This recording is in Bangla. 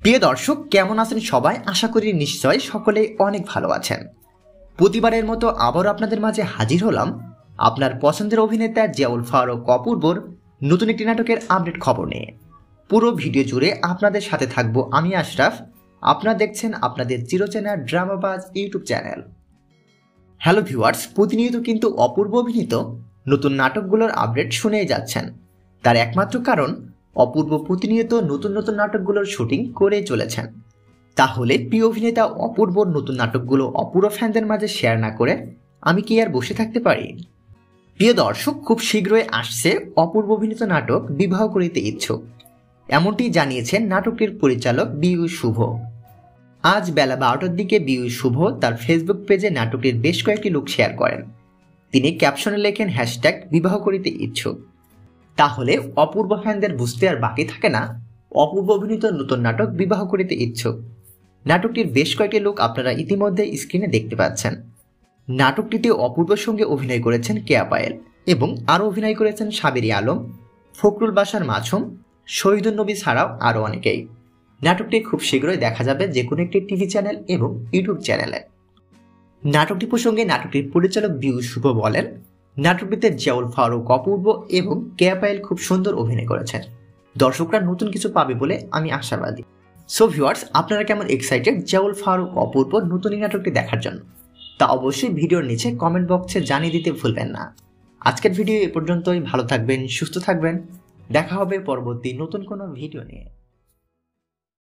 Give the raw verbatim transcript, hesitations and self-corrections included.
প্রিয় দর্শক, কেমন আছেন সবাই? আশা করি নিশ্চয় সকলেই অনেক ভালো আছেন। প্রতিবারের মতো আবারও আপনাদের মাঝে হাজির হলাম আপনার পছন্দের অভিনেতা জিয়াউল ফারুক অপূর্বর নতুন একটি নাটকের আপডেট খবর নিয়ে। পুরো ভিডিও জুড়ে আপনাদের সাথে থাকবো আমি আশরাফ। আপনারা দেখছেন আপনাদের চিরচেনা ড্রামাবাজ ইউটিউব চ্যানেল। হ্যালো ভিউয়ার্স, প্রতিনিয়ত কিন্তু অপূর্ব অভিনীত নতুন নাটকগুলোর আপডেট শুনেই যাচ্ছেন। তার একমাত্র কারণ অপূর্ব প্রতিনিয়ত নতুন নতুন নাটকগুলোর শুটিং করে চলেছেন। তাহলে প্রিয় অভিনেতা অপূর্বর নতুন নাটকগুলো অপূর্ব ফ্যানদের মাঝে শেয়ার না করে আমি কি আর বসে থাকতে পারি? প্রিয় দর্শক, খুব শীঘ্রই আসছে অপূর্ব অভিনীত নাটক বিবাহ করিতে ইচ্ছুক। এমনটি জানিয়েছেন নাটকটির পরিচালক বিউ শুভ। আজ বেলা বারোটার দিকে বিউ শুভ তার ফেসবুক পেজে নাটকটির বেশ কয়েকটি লুক শেয়ার করেন। তিনি ক্যাপশনে লেখেন হ্যাশট্যাগ বিবাহ করিতে ইচ্ছুক। তাহলে অপূর্ব ফ্যানদের বুঝতে আর বাকি থাকে না অপূর্ব অভিনীত নতুন নাটক বিবাহ করিতে ইচ্ছুক। নাটকটির বেশ কয়েকটি লুক আপনারা ইতিমধ্যে স্ক্রিনে দেখতে পাচ্ছেন। নাটকটিতে অপূর্বর সঙ্গে অভিনয় করেছেন কেয়া পায়েল এবং আরও অভিনয় করেছেন সাবেরী আলম, ফখরুল বাশার মাসুম, শহীদুন নবী ছাড়াও আরও অনেকেই। নাটকটি খুব শীঘ্রই দেখা যাবে যে কোনো একটি টিভি চ্যানেল এবং ইউটিউব চ্যানেলে। নাটকটি প্রসঙ্গে নাটকটির পরিচালক বিউ শুভ বলেন, নাটকটিতে জিয়াউল ফারুক অপূর্ব এবং কেয়া পায়েল খুব সুন্দর অভিনয় করেছেন। দর্শকরা নতুন কিছু পাবে বলে আমি আশাবাদী। সো ভিউয়ার্স, আপনারা কেমন এক্সাইটেড জিয়াউল ফারুক অপূর্ব নতুন এই নাটকটি দেখার জন্য? তা অবশ্যই ভিডিওর নিচে কমেন্ট বক্সে জানিয়ে দিতে ভুলবেন না। আজকের ভিডিও এ পর্যন্তই। ভালো থাকবেন, সুস্থ থাকবেন। দেখা হবে পরবর্তী নতুন কোনো ভিডিও নিয়ে।